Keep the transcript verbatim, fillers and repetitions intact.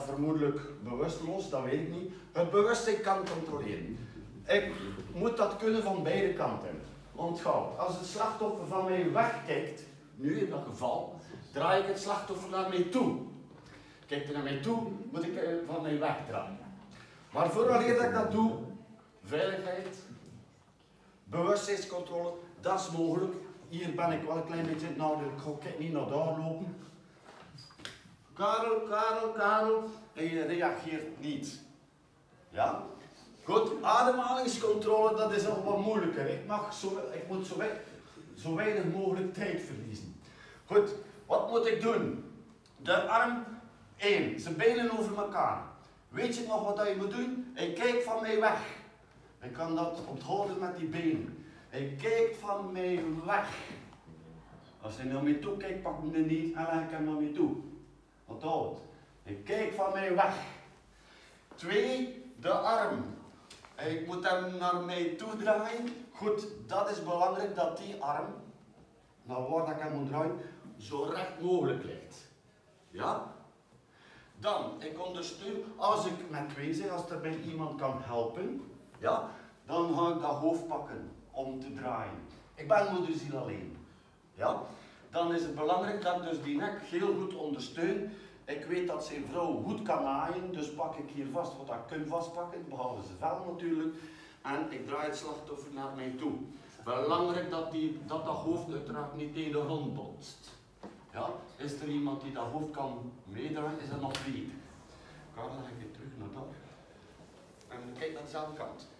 vermoedelijk bewusteloos, dat weet ik niet, het bewustzijn kan controleren. Ik moet dat kunnen van beide kanten. Onthoud, als het slachtoffer van mij wegkijkt, nu in dat geval, draai ik het slachtoffer naar mij toe. Kijkt hij naar mij toe, moet ik van mij wegdraaien. Maar vooraleer dat ik dat doe, veiligheid, bewustzijnscontrole, dat is mogelijk. Hier ben ik wel een klein beetje nadenken, ik ga niet naar daar lopen. Karel, Karel, Karel, en je reageert niet. Ja? Goed, ademhalingscontrole, dat is al wat moeilijker. Ik, mag zo, ik moet zo, we, zo weinig mogelijk tijd verliezen. Goed, wat moet ik doen? De arm, één, zijn benen over elkaar. Weet je nog wat je moet doen? Hij kijkt van mij weg. Ik kan dat onthouden met die benen. Hij kijkt van mij weg. Als hij naar mij toe kijkt, pak ik hem niet en leg ik hem naar mij toe. Onthoud het. Hij kijkt van mij weg. Twee, de arm. Ik moet hem naar mij toe draaien. Goed, dat is belangrijk dat die arm, naar waar ik hem moet draaien, zo recht mogelijk ligt. Ja? Dan, ik ondersteun, als ik met twee ben, als er bij iemand kan helpen, ja, dan ga ik dat hoofd pakken om te draaien. Ik ben moederziel alleen. Ja? Dan is het belangrijk dat ik dus die nek heel goed ondersteun. Ik weet dat zijn vrouw goed kan naaien, dus pak ik hier vast wat ik kan vastpakken, behalve zijn vel natuurlijk. En ik draai het slachtoffer naar mij toe. Belangrijk dat die, dat, dat hoofd uiteraard niet tegen de grond botst. Ja? Is er iemand die dat hoofd kan meedraaien, is dat nog beter. Karel, dan ga ik weer terug naar dat. En kijk naar dezelfde kant.